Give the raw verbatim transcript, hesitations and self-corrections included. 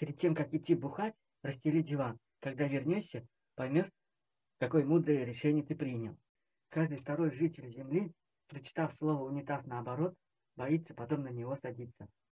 Перед тем, как идти бухать, расстели диван. Когда вернешься, поймешь, какое мудрое решение ты принял. Каждый второй житель Земли, прочитав слово «унитаз» наоборот, боится потом на него садиться.